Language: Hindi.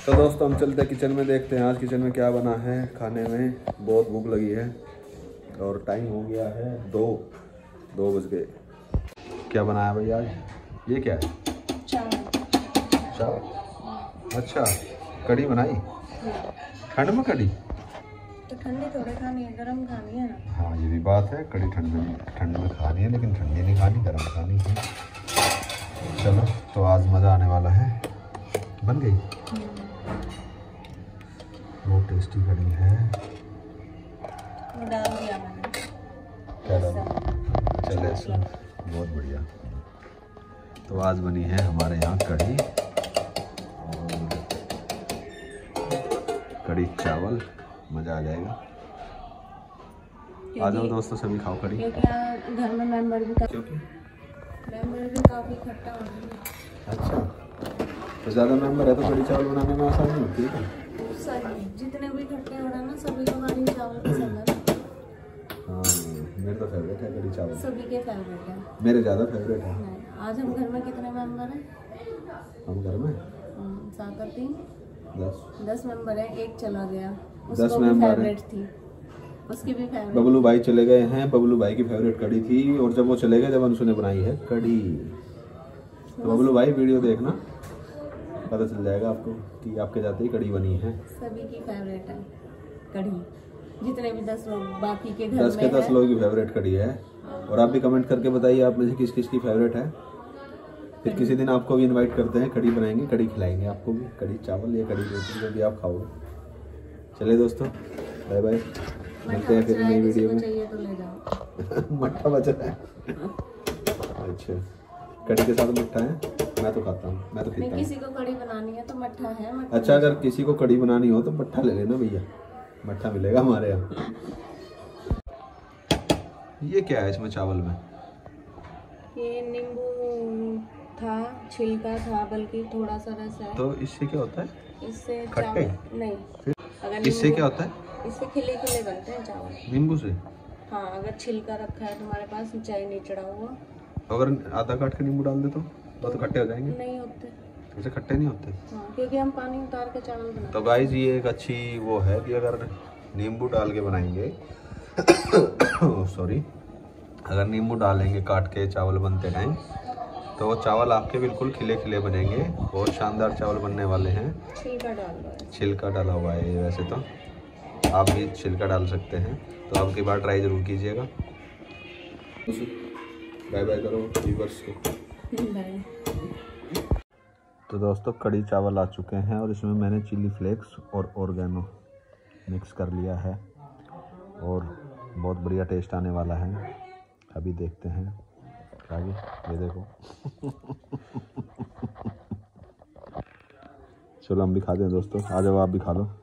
तो दोस्तों हम चलते हैं किचन में, देखते हैं आज किचन में क्या बना है खाने में। बहुत भूख लगी है और टाइम हो गया है 2 बज गए। क्या बनाया भाई आज? ये क्या है? चावल। अच्छा, कढ़ी बनाई? ठंड में कढ़ी? तो ठंडी थोड़े खानी है, गरम खानी है ना। हाँ ये भी बात है, कढ़ी ठंड में खानी है, लेकिन ठंडी नहीं खानी, गरम खानी है। चलो तो आज मज़ा आने वाला है। बन गई? बहुत टेस्टी कढ़ी है। वो डाल दिया मैंने। क्या डाला? चले सुन, बहुत बढ़िया। तो आज बनी है हमारे यहाँ कढ़ी और कढ़ी चावल, मज़ा आ जाएगा। आ जाओ दोस्तों, सभी खाओ कढ़ी। क्योंकि घर में मेंबर भी काफ़ी खट्टा हो रहा है। अच्छा, तो ज़्यादा मेंबर है तो कढ़ी चावल बनाने में आसानी होती है। सही, जितने भी खट्टे हो रहे हैं ना, सभी को कढ़ी चावल पसंद है। हाँ मेरे तो फेवरेट है कढ़ी चावल। सभी के फेवरेट है, मेरे ज़्यादा फेवरेट है। आज हम घर में कितने मेंबर हैं? हम घर में 7 और 3 10 मेंबर है। एक चला गया, 10 मेंबर फेवरेट थी, उसकी भी फेवरेट। बबलू भाई चले गए हैं, बबलू भाई की फेवरेट कढ़ी थी, और जब वो चले गए जब अंशु ने बनाई है कढ़ी। तो बबलू भाई वीडियो देखना, पता चल जाएगा आपको कि आपके जाते ही कढ़ी बनी है। सभी की फेवरेट है कढ़ी, जितने भी 10 लोग बाकी के घर 10 के 10 लोगों की फेवरेट कढ़ी है। और आप भी कमेंट करके बताइए आप में से किस किस की फेवरेट है। फिर किसी दिन आपको भी इनवाइट करते हैं, कढ़ी बनाएंगे, कढ़ी खिलाएंगे आपको भी, कढ़ी चावल या कढ़ी रोटी जो भी आप खाओगे। चलिए दोस्तों, बाय बाय, मिलते हैं फिर नई वीडियो में। चाहिए तो ले जाओ। मट्ठा बच रहा है। अच्छा, कढ़ी के साथ मट्ठा है? मैं तो खाता हूँ, मैं तो पीता हूँ। किसी को कढ़ी बनानी है तो मट्ठा है। अच्छा, अगर किसी को कढ़ी बनानी हो तो मट्ठा ले लेना भैया, मट्ठा मिलेगा हमारे यहाँ। ये क्या है इसमें चावल में? ये नींबू था, छिलका था, बल्कि थोड़ा सा रस है। तो इससे क्या होता है? इससे खट्टे? नहीं, अगर इससे क्या होता है? इससे खिले खिले बनते हैं चावल, नींबू से। हाँ, अगर छिलका रखा है तुम्हारे पास, चाय नहीं चढ़ा हुआ, अगर आधा काट के नींबू डाल दे तो खट्टे हो जाएंगे? नहीं होते, ऐसे खट्टे नहीं होते। हाँ, क्योंकि हम पानी उतार के चावल बनाते हैं। तो गाइस ये एक अच्छी वो है कि अगर नींबू डाल के बनाएंगे सॉरी, अगर नींबू डालेंगे काट के चावल बनते टाइम, तो वो चावल आपके बिल्कुल खिले खिले बनेंगे, बहुत शानदार चावल बनने वाले हैं। छिलका डाला हुआ है ये, वैसे तो आप भी छिलका डाल सकते हैं, तो आप की बार ट्राई ज़रूर कीजिएगा। बाय बाय करो व्यूअर्स को। तो दोस्तों कढ़ी चावल आ चुके हैं और इसमें मैंने चिली फ्लेक्स और ऑर्गेनो मिक्स कर लिया है और बहुत बढ़िया टेस्ट आने वाला है। अभी देखते हैं आगे, ये देखो। चलो हम भी खाते हैं दोस्तों, आ जाओ आप भी खा लो।